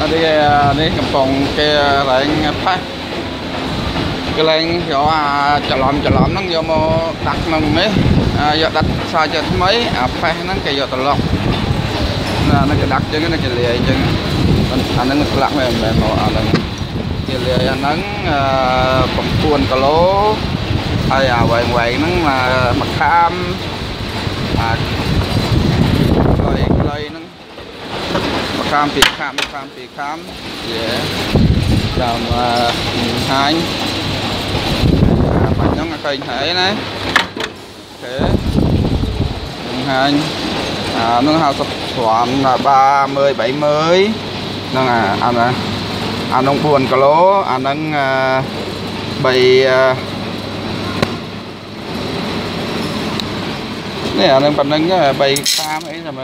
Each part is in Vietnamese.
đi cầm phòng kia lại phát cái lên chỗ chợ lòm nó vô mô đặt mừng mấy giờ đặt sao cho mấy phải nó cái giờ tận lọc nó cái đặt chứ cái cái lìa chứ anh nó lặng về màu anh cái lìa nó bọc cuốn cả lố hay quậy nó mà mặt cam rồi nó mặt cam bị khám dễ làm hai mình giống cây thể này thế hai nó hao sập khoảng là 30 70 nó là anh ông buồn cả lố anh đang bày này anh đang phần đang bày cam ấy rồi mà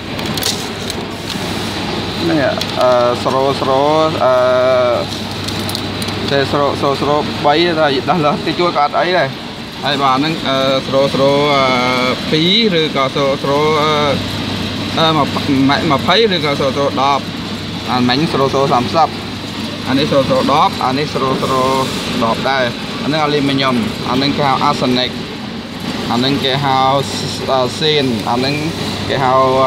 này sro bay ra đó là cái chuối cát ấy này hai bà nó sro phí rồi cả sro mà phấy rồi cả sro đọp anh mảnh sro sắm sắp anh ấy sro đọp anh ấy sro đọp đây anh ấy aluminium anh ấy cao arsenic anh ấy cái hao xin anh ấy cái hao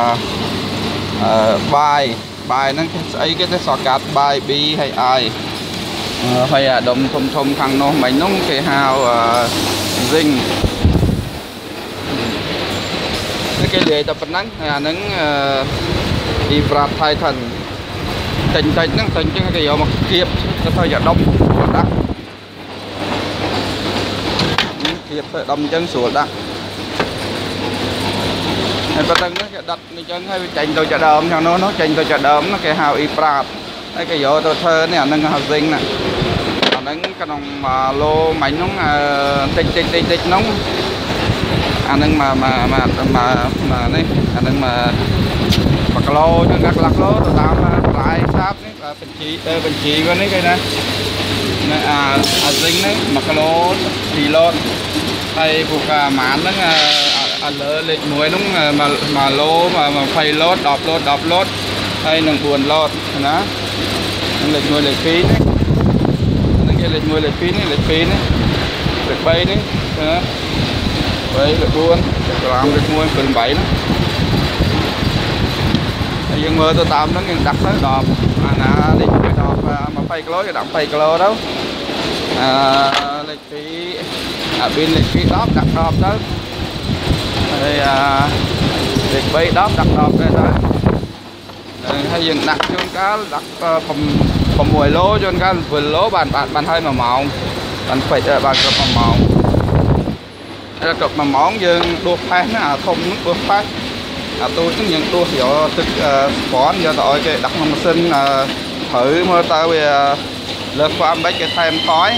bài nó ấy cái sọ cát bài bi hay ai phải đồng thùng thằng nó mấy nông cái hào dinh cái lề tập nắng nắng đi vạt thay thần tình nó tình chứ cái gì mà kiếp nó thôi giờ đông đắt kiếp đông chân sủa đắt hay bắt nó đặt chân hay chành tôi chợ đờm cho nó chành tôi chợ đờm nó cái hào y prap cái dỗ tôi thơ này nâng hào dinh nè nâng cái nòng mà lô mảnh nóng tích nóng nâng mà này nâng mà bạc lô cho các lạc lô tôi làm lại sáp đấy bình chỉ với cái này dinh đấy mà cái lô thì lon hay buộc mán nó lỡ lịch muối nó mà lô mà phay lót đọp lót hay nâng buồn lót đó lịch nuôi lịch phí đấy nâng cái lịch nuôi lịch phí này lịch bay đấy đấy lịch buôn làm lịch nuôi phần 7 đó nhưng mơ tôi tạm nó đặt tới đọp đi cái đọp mà phay cái lối cái đậm phay cái lô đó lịch phí bên lịch phí đọp đặt đọp đó thì lịch bay đọp đặt đọp đây đó hay dừng đặt cho cá đặt phòng mùi lố cho cá vừa lố bàn hơi mà mỏng bàn phải bàn cặp mà mỏng đây là cặp mà mỏng dừng đua phá nó không nước đua phá tôi cũng những đua hiểu thực sport giờ tội cái đặt mà sinh thử mơ tao về lợt qua mấy cái thêm khói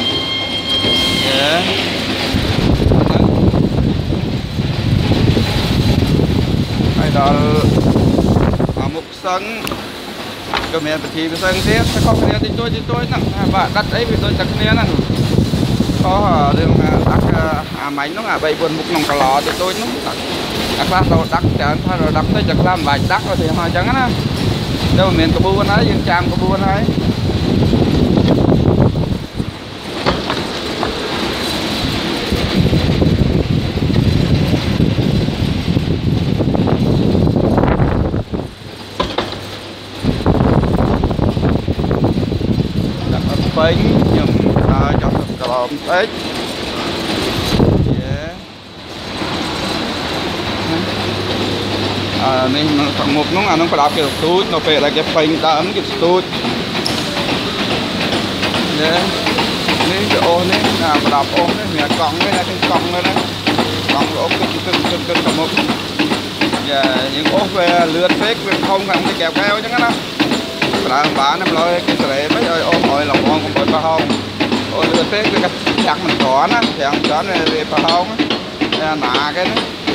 hay đó một sân cái mẹ thì bị sân thế không cái thì tôi nè và đặt ấy vì tôi đặt cái này nè có đường đặt máy nó là bay buồn một nòng cà lò thì tôi nó đặt ra rồi đặt chẳng thay rồi đặt tới chặt làm vài đặt rồi thì họ chẳng á đâu miền cà bu ấy dương trang cà bu ấy bánh nhưng cho cà lòm tết nên thằng một nó phải đạp cái túi nó phải là cái phanh ta ấn cái túi nên cái ô này là đạp ô này mẹ còng đây là cái còng đây đấy còng ốp cái một và những ốp về lượt phết không cần cái kèo keo chứ đó là bà năm lôi cái sợi mấy ơi ôm hồi lòng con cũng phải không ôi lượt phết cái chặt mình có nó thì ăn chó này về phải không nạ cái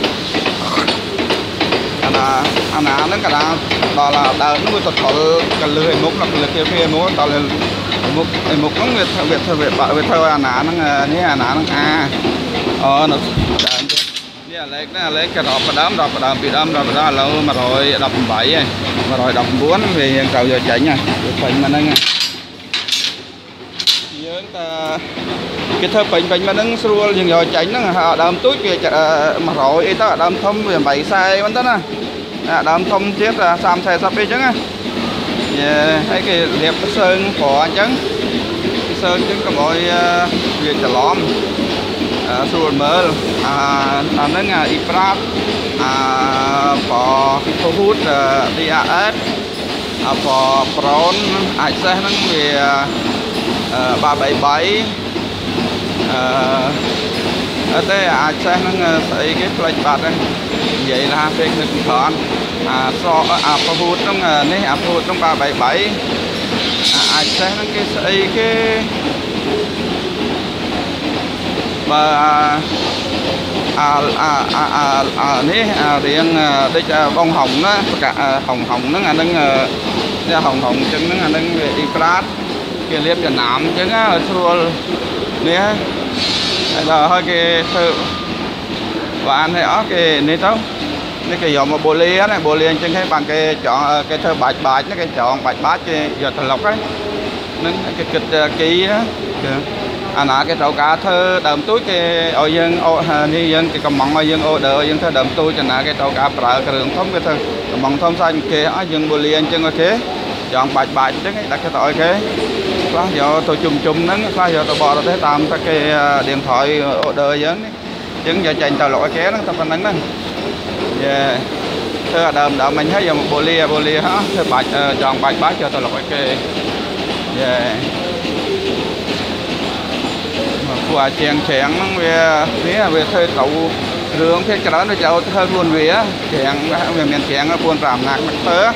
nó cả đó là đào nó mới tọt cả lưỡi mục là lưỡi kia mục tọt lên mục nó Việt thôi nó như nó lấy cái đọp đám bị đâm đó lâu mà rồi đập 7 này mà rồi đập 4 vì cầu giờ chạy nha phình mà nâng nhớ ta cái thơ phình mà nâng xua dừng giờ chạy nó đâm túi kia mà rồi ít ta đâm thông về 7 sai vẫn tất nè đâm thông tiếp là xăm xe sắp đi chứ á thấy cái liệp cái sơn của anh chấn sơn chứ có mọi việc trả lõm xua mơ nó là Iprat có thu hút DAS có Pron ai xe nó về 377 ở đây ai xe nó xây cái flash bát này vậy là phê được còn so thu hút nó này thu hút nó 377 ai xe nó cái xây cái và này riêng đây bông hồng đó cả hồng nó là nâng hồng chân nó là nâng về Iprat kia liếp cho nám chứ á xua nè là hơi cái thơ và anh thấy ó cái này tao cái dòng mà bồ lia này bồ lia trên cái bằng cái chọn cái thơ bạch nó cái chọn bạch bát cái giờ thần lộc ấy nâng cái kịch kỹ đó nã cái tàu cá thơ đầm túi cái ở dân như dân cái cầm mỏng ở dân ô đỡ dân thơ đầm túi cho nã cái tàu cá bờ cái đường thông cái thơ cầm mỏng thông xanh kia ở dân bồ lia chân ở thế chọn bạch chứ cái đặt cái tội cái đó giờ tôi chùm nắng đó giờ tôi bỏ tới tam các cái điện thoại ô đỡ dân chứng giờ chạy tàu lội ké nó tập phần nắng đó thơ đầm mình thấy giờ một bồ lia hả thơ bạch chọn bạch cho tàu lội cái qua chèn nó về thuê tàu đường thế cái đó nó cháu hơi buồn về chèn về miền chèn nó buồn làm nặng mặt tớ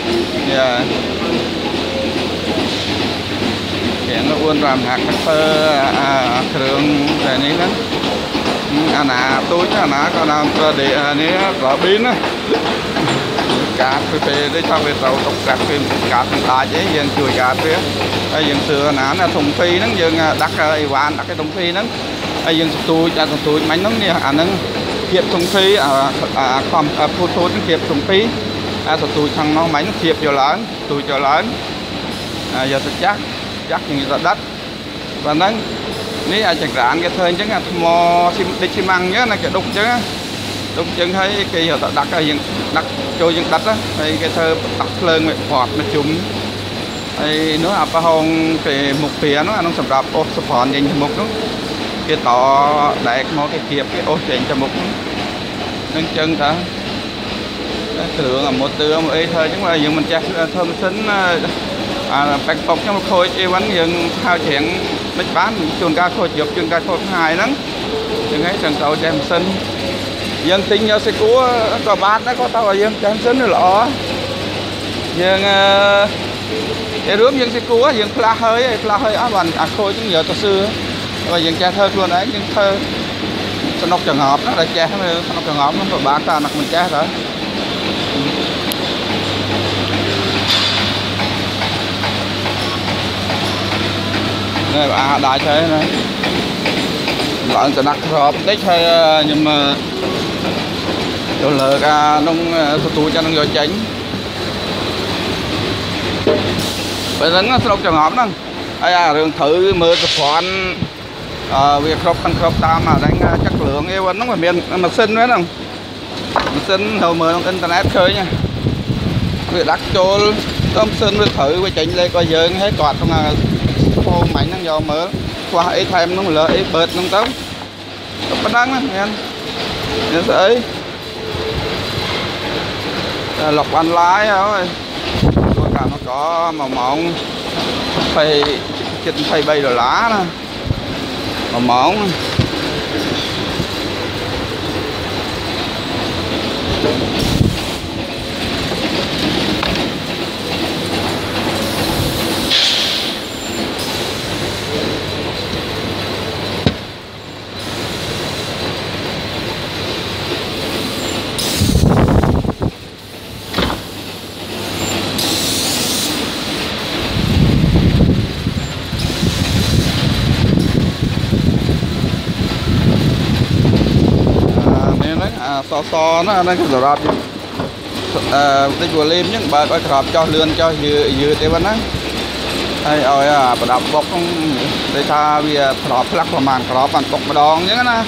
chèn nó buồn làm nặng mặt tớ đường về này đó tôi cho nó còn làm để này có pin á cá về để cho về tàu tộc cát về cá thằng ta chứ dân chui cá phía dân xưa là thùng phi nó dân đặt Ivan đặt cái thùng phi nó dân tôi máy nó nè nó hiệp thùng phi không phun tôi nó hiệp thùng phi tôi thằng nó máy nó hiệp cho lớn tôi cho lớn giờ tôi chắc như là đất và nó nếu chẳng hạn cái thời chứ là mò xi măng nhớ là cái đục chứ đúng chân thấy cái giờ đặt đặt cho dân đặt á thì cái thơ đặt lên người phọt nó chung thì nó apa hông cái mục phía nó sầm rạp ô support dành cho mục nó cái tỏ đại một cái kiệp cái ô dành cho mục nâng chân ta thường là một tựa một ấy thôi chứ mà giờ mình chắc thơm xính bạch bọc trong một khối chơi bánh dân thao chuyện mấy bán chuồn ca khôi chụp chuồn ca khôi hai lắm đừng thấy sần tàu xem xinh dân tính nhau sẽ của có bát nó có tao ở dân chẳng xính rồi lọ dân cái rướm dân sẽ của dân pla hơi á bằng khôi chúng giờ tao xưa và dân cha thơ luôn đấy nhưng thơ nó trường hợp nó là cha nó trường hợp nó phải bát ta nặc mình cha rồi này đại thế này lợn sẽ đặt hộp tích hay nhưng mà chỗ lợn nông tụi cho nó vô tránh bây giờ nó trong trường hợp đó ai đường thử mưa tập phòn việc khóc tam mà đánh chất lượng yêu nó mà miền mà xin đấy không xin đầu mưa internet khơi nha việc đặt cho tôm xin với thử với chỉnh lên coi giờ hết quạt không là phô mạnh nó do mở qua ấy thêm nó lợi bớt nó tống bắt đăng đó nghe nhớ ấy lọc ăn lái rồi cả nó có màu mỏng phải chích thay bay đồ lá nè màu mỏng so nó cái rồi rọt cái chùa lim những bà coi rọt cho lươn cho dừa thế vẫn á hay ơi bà đập bọc để tha vì rọt lắc vào màn rọt bằng cục mà đòn nhớ nè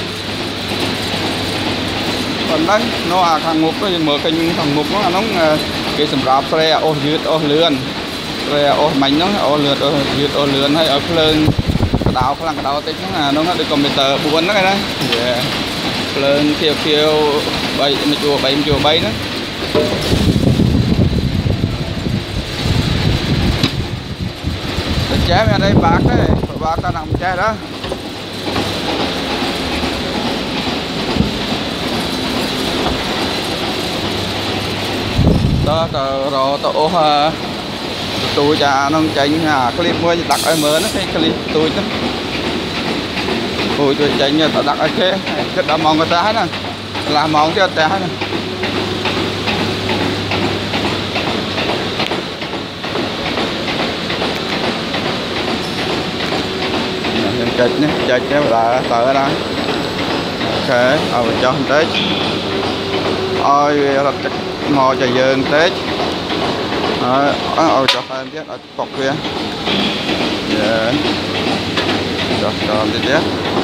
còn đấy nó thằng ngục nó mở kênh thằng ngục nó nóng cái sầm rọt xe ô dừa ô lươn rồi ô mạnh nó ô lươn ô lươn hay ở lươn đào cái đào tích nó được computer buồn nó cái đấy lên kêu bay chùa bay đó chế ở đây bạc đấy bạc ta nằm chế đó đó rồi tổ tôi cha nó chạy clip mới đặt ở mở nó cái clip tôi đó tôi chạy như đặt ở cái đã mong người ta hết nè làm mong cho ta hết nè chạy nhé là tờ đó ok cho hôm tết ôi ngồi chờ dừng tết cho em biết ở cọc kia cho đi tiếp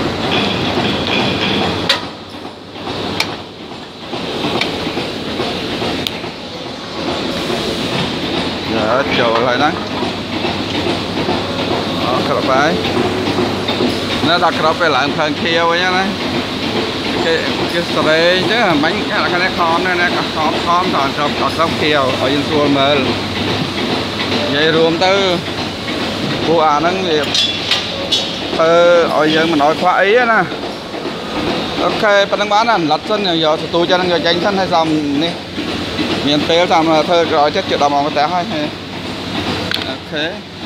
chiều lại đó khắp phải nó đặt khắp về lại phần kia với nhá này cái sợi chứ bánh cái này con này con còn khắp kia ở trên xuồng mà vậy rùm tư cô nó nghiệp ở giờ mình nói khoa ý nè ok phần đang bán là lật sân giờ tôi cho nó người tranh sân hay dòng nè miền tây xong là thôi rồi chết chuyện đào mòn cái té hay ok